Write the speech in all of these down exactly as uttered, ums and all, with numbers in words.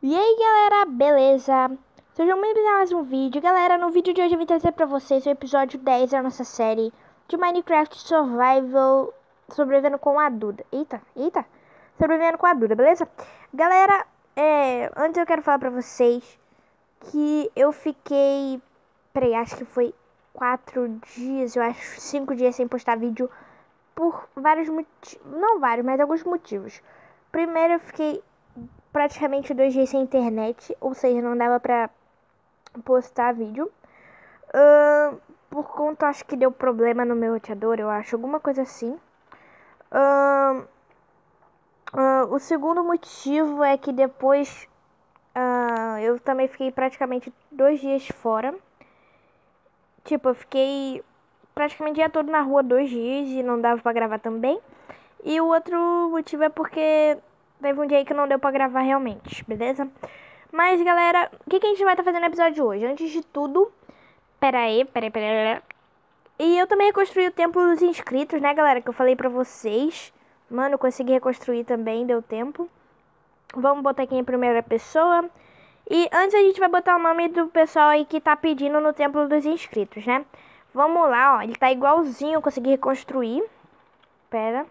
E aí galera, beleza? Sejam bem-vindos a mais um vídeo. Galera, no vídeo de hoje eu vim trazer pra vocês o episódio dez da nossa série de Minecraft Survival, sobrevivendo com a Duda. Eita, eita, sobrevivendo com a Duda, beleza? Galera, é, antes eu quero falar pra vocês que eu fiquei, peraí, acho que foi quatro dias, eu acho cinco dias sem postar vídeo por vários motivos, não vários, mas alguns motivos. Primeiro eu fiquei praticamente dois dias sem internet, ou seja, não dava pra postar vídeo. Uh, por conta, acho que deu problema no meu roteador, eu acho, alguma coisa assim. Uh, uh, o segundo motivo é que depois uh, eu também fiquei praticamente dois dias fora. Tipo, eu fiquei praticamente o dia todo na rua dois dias e não dava pra gravar também. E o outro motivo é porque teve um dia aí que não deu pra gravar realmente, beleza? Mas, galera, o que, que a gente vai estar tá fazendo no episódio de hoje? Antes de tudo, pera aí, pera aí, pera aí. E eu também reconstruí o templo dos inscritos, né, galera? Que eu falei pra vocês. Mano, eu consegui reconstruir também, deu tempo. Vamos botar aqui em primeira pessoa. E antes a gente vai botar o nome do pessoal aí que tá pedindo no templo dos inscritos, né? Vamos lá, ó. Ele tá igualzinho, eu consegui reconstruir. Pera.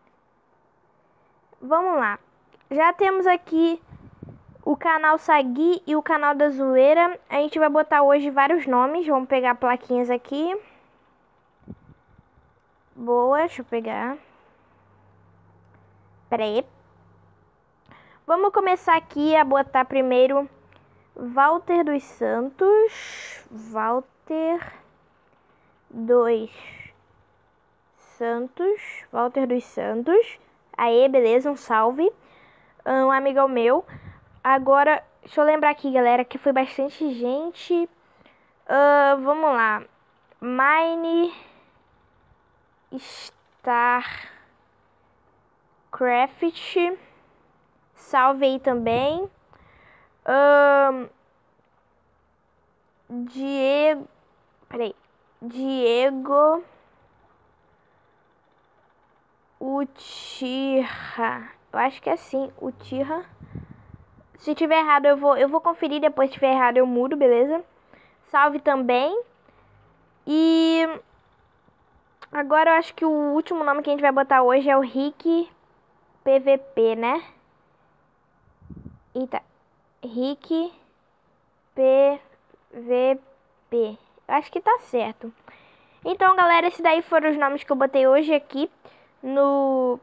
Vamos lá. Já temos aqui o canal Sagui e o canal da Zoeira. A gente vai botar hoje vários nomes. Vamos pegar plaquinhas aqui. Boa, deixa eu pegar. Pera aí. Vamos começar aqui a botar primeiro Walter dos Santos. Walter dos Santos. Walter dos Santos. Aê, beleza, um salve. Um amigão meu. Agora, deixa eu lembrar aqui, galera, que foi bastante gente. Uh, vamos lá. Mine Starcraft. Salve aí também. Um, Diego. Peraí. Diego Uchiha. Eu acho que é assim. Uchiha. Se tiver errado, eu vou, eu vou conferir. Depois, se tiver errado, eu mudo, beleza? Salve também. E agora eu acho que o último nome que a gente vai botar hoje é o Rick P V P, né? Eita. Rick P V P. Eu acho que tá certo. Então, galera, esses daí foram os nomes que eu botei hoje aqui no...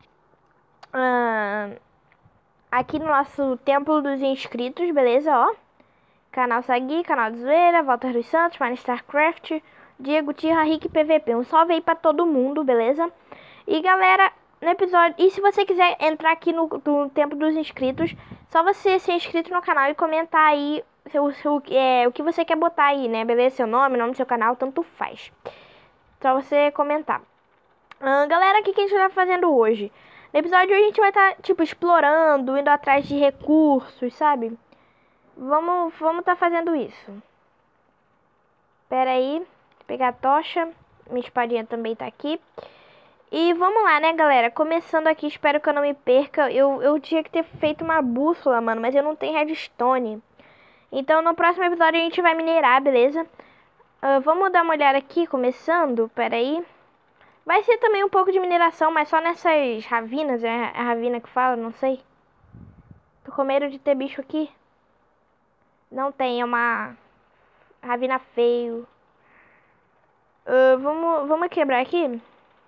Uh, aqui no nosso Templo dos Inscritos, beleza? Ó. Canal Sagui, canal de Zoeira, Walter dos Santos, Mine Starcraft, Diego Tirra, Rick P V P. Um salve aí pra todo mundo, beleza? E, galera, no episódio... E se você quiser entrar aqui no, no Templo dos Inscritos, só você ser inscrito no canal e comentar aí seu, seu, é, o que você quer botar aí, né? Beleza? Seu nome, nome do seu canal, tanto faz. Só você comentar. Uh, galera, o que, que a gente vai fazendo hoje? No episódio de hoje a gente vai estar, tá, tipo, explorando, indo atrás de recursos, sabe? Vamos vamos tá fazendo isso. Pera aí. Pegar a tocha. Minha espadinha também tá aqui. E vamos lá, né, galera? Começando aqui, espero que eu não me perca. Eu, eu tinha que ter feito uma bússola, mano, mas eu não tenho redstone. Então, no próximo episódio a gente vai minerar, beleza? Uh, vamos dar uma olhada aqui, começando. Pera aí. Vai ser também um pouco de mineração, mas só nessas ravinas, é a ravina que fala, não sei. Tô com medo de ter bicho aqui. Não tem, é uma ravina feio. Uh, vamos, vamos quebrar aqui.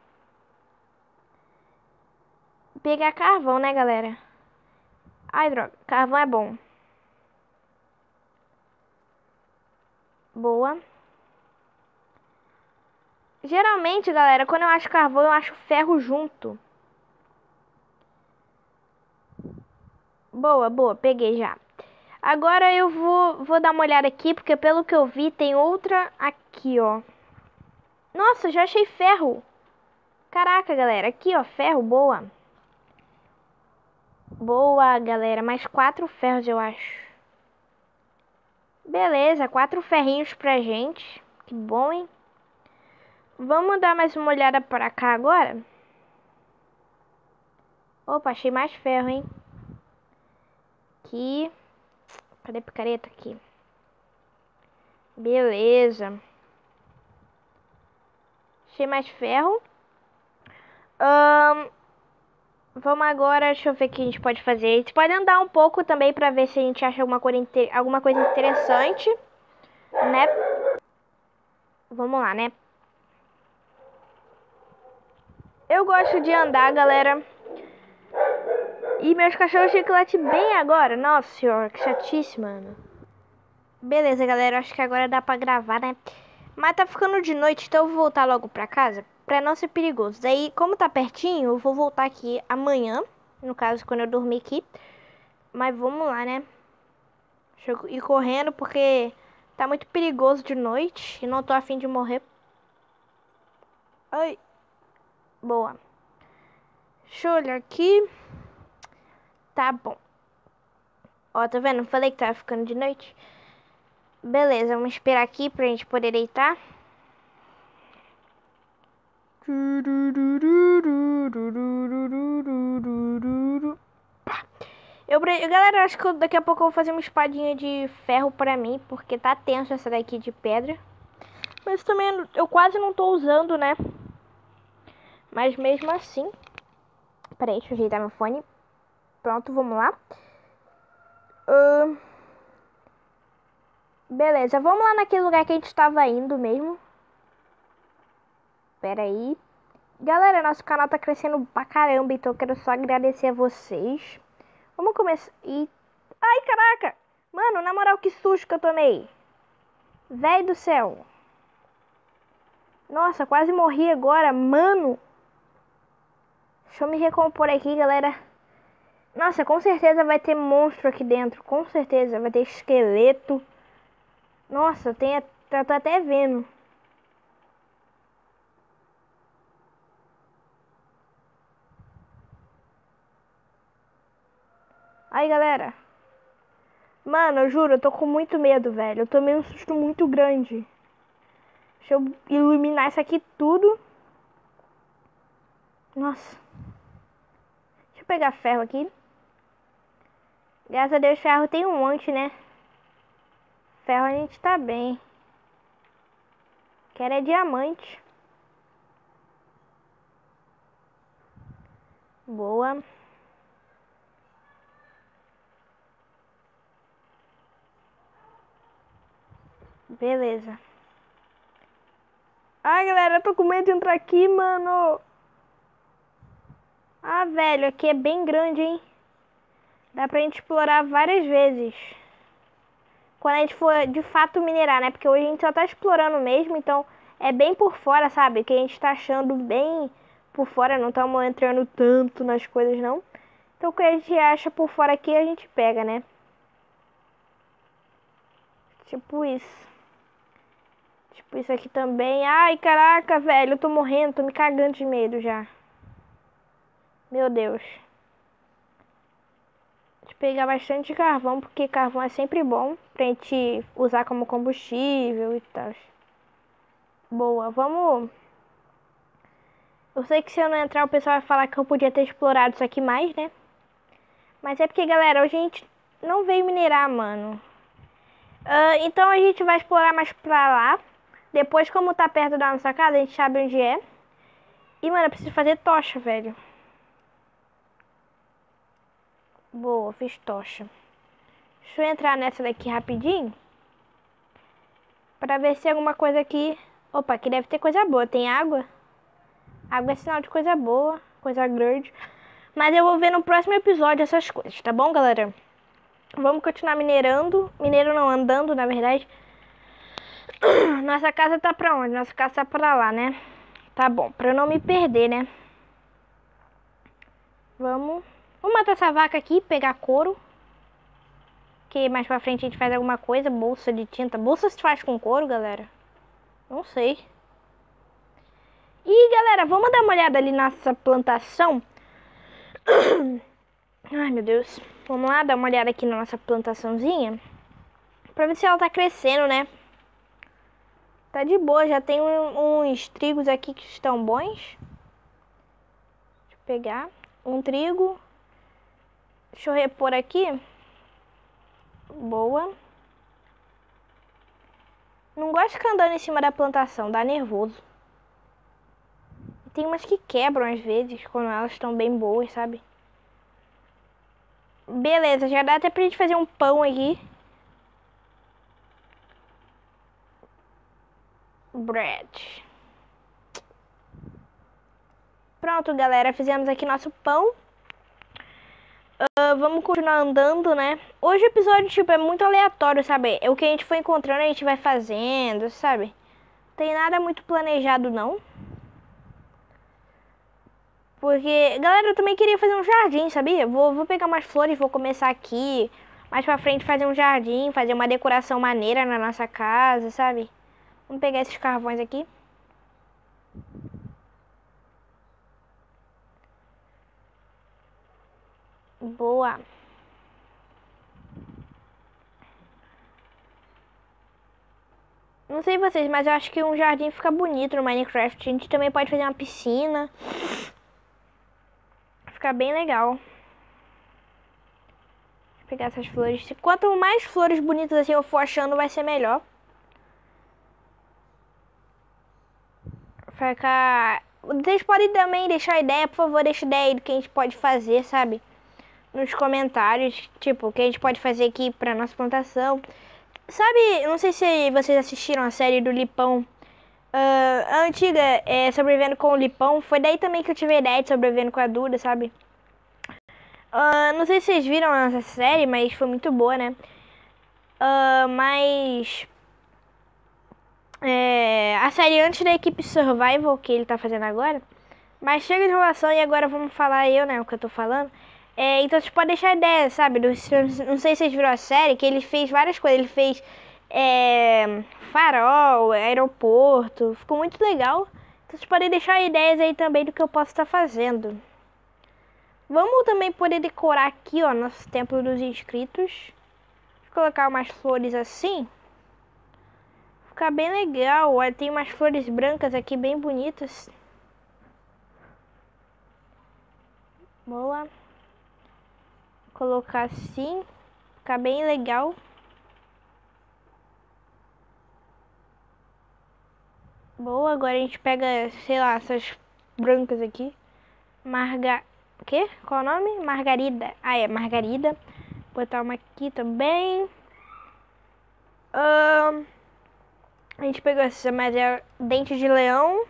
Pegar carvão, né, galera? Ai, droga. Carvão é bom. Boa. Geralmente, galera, quando eu acho carvão, eu acho ferro junto. Boa, boa. Peguei já. Agora eu vou, vou dar uma olhada aqui, porque pelo que eu vi, tem outra aqui, ó. Nossa, já achei ferro. Caraca, galera. Aqui, ó, ferro, boa. Boa, galera. Mais quatro ferros, eu acho. Beleza, quatro ferrinhos pra gente. Que bom, hein? Vamos dar mais uma olhada pra cá agora. Opa, achei mais ferro, hein? Aqui. Cadê a picareta aqui? Beleza. Achei mais ferro. Um, vamos agora, deixa eu ver o que a gente pode fazer. A gente pode andar um pouco também pra ver se a gente acha alguma coisa, alguma coisa interessante, né? Vamos lá, né? Eu gosto de andar, galera. E meus cachorros tinham que latir bem agora. Nossa senhora, que chatice, mano. Beleza, galera. Acho que agora dá pra gravar, né? Mas tá ficando de noite, então eu vou voltar logo pra casa. Pra não ser perigoso. Daí, como tá pertinho, eu vou voltar aqui amanhã. No caso, quando eu dormir aqui. Mas vamos lá, né? Deixa eu ir correndo, porque tá muito perigoso de noite. E não tô afim de morrer. Ai. Boa. Deixa eu olhar aqui. Tá bom. Ó, tá vendo? Falei que tava ficando de noite. Beleza, vamos esperar aqui pra gente poder deitar. Eu, galera, acho que eu, daqui a pouco eu vou fazer uma espadinha de ferro pra mim, porque tá tenso essa daqui de pedra. Mas também eu quase não tô usando, né? Mas mesmo assim... Peraí, deixa eu ajeitar meu fone. Pronto, vamos lá. Uh... Beleza, vamos lá naquele lugar que a gente tava indo mesmo. Pera aí. Galera, nosso canal tá crescendo pra caramba, então eu quero só agradecer a vocês. Vamos começar... E... Ai, caraca! Mano, na moral, que susto que eu tomei. Véi do céu. Nossa, quase morri agora, mano. Deixa eu me recompor aqui, galera. Nossa, com certeza vai ter monstro aqui dentro. Com certeza, vai ter esqueleto. Nossa, tem... Eu tô até vendo. Aí, galera. Mano, eu juro, eu tô com muito medo, velho. Eu tomei um susto muito grande. Deixa eu iluminar isso aqui tudo. Nossa. Deixa eu pegar ferro aqui. Graças a Deus, ferro tem um monte, né? Ferro a gente tá bem. Quero é diamante. Boa. Beleza. Ai, galera, eu tô com medo de entrar aqui, mano. Ah, velho, aqui é bem grande, hein? Dá pra gente explorar várias vezes. Quando a gente for de fato minerar, né? Porque hoje a gente só tá explorando mesmo, então é bem por fora, sabe? Que a gente tá achando bem por fora, não estamos entrando tanto nas coisas, não. Então o que a gente acha por fora aqui, a gente pega, né? Tipo isso. Tipo isso aqui também. Ai, caraca, velho, eu tô morrendo, tô me cagando de medo já. Meu Deus. Deixa eu pegar bastante carvão, porque carvão é sempre bom pra gente usar como combustível e tal. Boa, vamos... Eu sei que se eu não entrar, o pessoal vai falar que eu podia ter explorado isso aqui mais, né? Mas é porque, galera, hoje a gente não veio minerar, mano. Uh, então a gente vai explorar mais pra lá. Depois, como tá perto da nossa casa, a gente sabe onde é. E, mano, eu preciso fazer tocha, velho. Boa, fiz tocha. Deixa eu entrar nessa daqui rapidinho. Pra ver se alguma coisa aqui... Opa, aqui deve ter coisa boa. Tem água. Água é sinal de coisa boa. Coisa grande. Mas eu vou ver no próximo episódio essas coisas, tá bom, galera? Vamos continuar minerando. Mineiro não, andando, na verdade. Nossa casa tá pra onde? Nossa casa tá pra lá, né? Tá bom, pra eu não me perder, né? Vamos... Vamos matar essa vaca aqui, pegar couro. Que mais pra frente a gente faz alguma coisa. Bolsa de tinta. Bolsa se faz com couro, galera? Não sei. E, galera, vamos dar uma olhada ali nessa plantação. Ai, meu Deus. Vamos lá dar uma olhada aqui na nossa plantaçãozinha. Pra ver se ela tá crescendo, né? Tá de boa. Já tem um, uns trigos aqui que estão bons. Deixa eu pegar. Um trigo. Deixa eu repor aqui. Boa. Não gosto de ficar andando em cima da plantação, dá nervoso. Tem umas que quebram às vezes, quando elas estão bem boas, sabe? Beleza, já dá até pra gente fazer um pão aqui. Bread. Pronto, galera, fizemos aqui nosso pão. Uh, vamos continuar andando, né? Hoje o episódio, tipo, é muito aleatório, sabe? É o que a gente foi encontrando, a gente vai fazendo, sabe? Não tem nada muito planejado, não. Porque, galera, eu também queria fazer um jardim, sabia? Vou, vou pegar umas flores, vou começar aqui. Mais pra frente fazer um jardim, fazer uma decoração maneira na nossa casa, sabe? Vamos pegar esses carvões aqui. Boa. Não sei vocês, mas eu acho que um jardim fica bonito no Minecraft. A gente também pode fazer uma piscina. Fica bem legal. Vou pegar essas flores. Quanto mais flores bonitas assim eu for achando, vai ser melhor. Ficar... Vocês podem também deixar ideia, por favor, deixa ideia aí do que a gente pode fazer, sabe? Nos comentários, tipo, o que a gente pode fazer aqui pra nossa plantação. Sabe, não sei se vocês assistiram a série do Lipão. Uh, a antiga, é, Sobrevivendo com o Lipão. Foi daí também que eu tive a ideia de Sobrevivendo com a Duda, sabe? Uh, não sei se vocês viram essa série, mas foi muito boa, né? Uh, mas... É, a série antes da equipe Survival, que ele tá fazendo agora. Mas chega de enrolação e agora vamos falar eu, né, o que eu tô falando. É, então vocês podem deixar ideia, sabe? Do, não sei se vocês viram a série, que ele fez várias coisas. Ele fez é, farol, aeroporto, ficou muito legal. Então vocês podem deixar ideias aí também do que eu posso estar fazendo. Vamos também poder decorar aqui, ó, nosso templo dos inscritos. Vou colocar umas flores assim. Ficar bem legal. Tem umas flores brancas aqui bem bonitas. Boa. Colocar assim. Ficar bem legal. Boa, agora a gente pega, sei lá, essas brancas aqui. Marga... O quê? Qual o nome? Margarida. Ah, é, Margarida. Botar uma aqui também. Uh, a gente pegou essa, mas é dente de leão.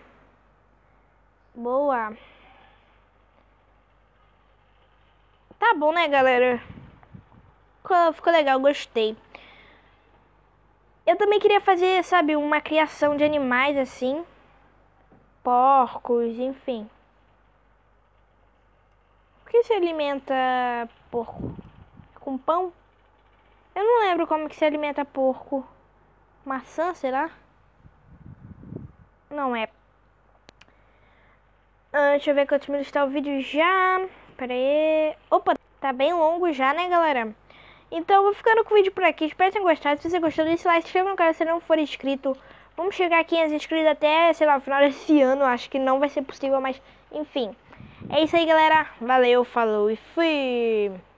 Boa. Tá bom, né, galera? Ficou, ficou legal, gostei. Eu também queria fazer, sabe, uma criação de animais assim. Porcos, enfim. Por que se alimenta porco? Com pão? Eu não lembro como que se alimenta porco. Maçã, será? Não é. Ah, deixa eu ver quantos minutos está o vídeo já. Pera aí. Opa, tá bem longo já, né, galera? Então eu vou ficando com o vídeo por aqui. Espero que tenham gostado. Se você gostou, deixa o like, se inscreva no canal se não for inscrito. Vamos chegar a quinhentos inscritos até, sei lá, o final desse ano. Acho que não vai ser possível, mas enfim. É isso aí, galera. Valeu, falou e fui!